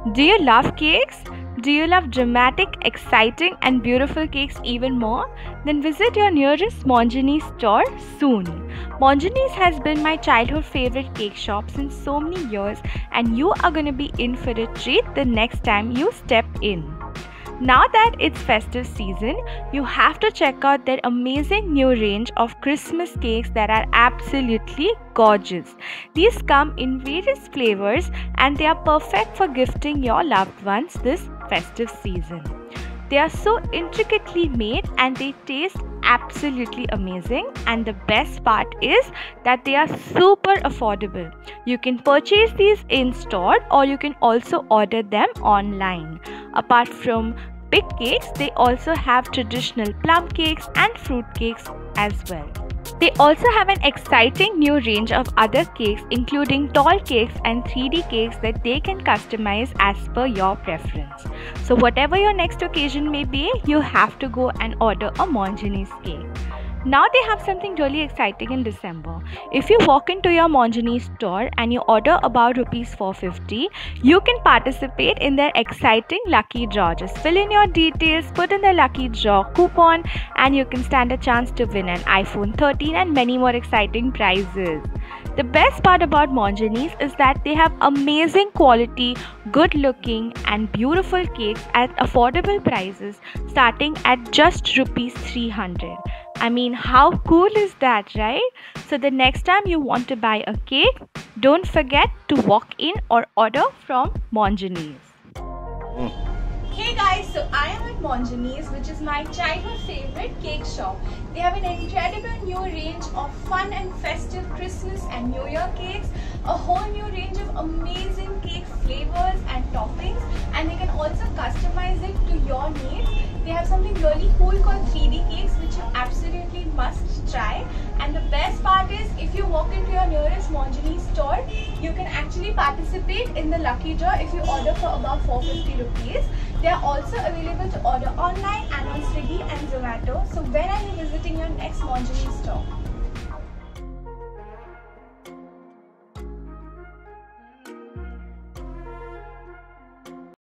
Do you love cakes? Do you love dramatic, exciting, and beautiful cakes even more? Then visit your nearest Mongenie's store soon. Mongenie's has been my childhood favorite cake shop since so many years, and you are gonna be in for a treat the next time you step in. Now that it's festive season, you have to check out their amazing new range of Christmas cakes that are absolutely gorgeous. These come in various flavors and they are perfect for gifting your loved ones this festive season. They are so intricately made and they taste absolutely amazing, and the best part is that they are super affordable. You can purchase these in store or you can also order them online. Apart from big cakes, they also have traditional plum cakes and fruit cakes as well. They also have an exciting new range of other cakes, including tall cakes and 3D cakes that they can customize as per your preference. So whatever your next occasion may be, you have to go and order a Mongenie's cake. Now they have something really exciting in December. If you walk into your Mongenie's store and you order about ₹450, you can participate in their exciting lucky draw. Just fill in your details, put in the lucky draw coupon, and you can stand a chance to win an iPhone 13 and many more exciting prizes. The best part about Mongenie's is that they have amazing quality, good looking and beautiful cakes at affordable prices starting at just ₹300. I mean, how cool is that, right? So the next time you want to buy a cake, don't forget to walk in or order from Mongenie's. Hey guys, so I am at Mongenie's, which is my childhood favorite cake shop. They have an incredible new range of fun and festive Christmas and New Year cakes, a whole new range of amazing cake flavors and toppings, and they can also customize it to your needs. They have something really cool called 3D cakes, which you absolutely must try. And the best part is, if you walk into your nearest Mongenie's store, you can actually participate in the lucky draw if you order for about ₹450. They are also available to order online and on Swiggy and Zomato. So when are you visiting your next Mongenie's store?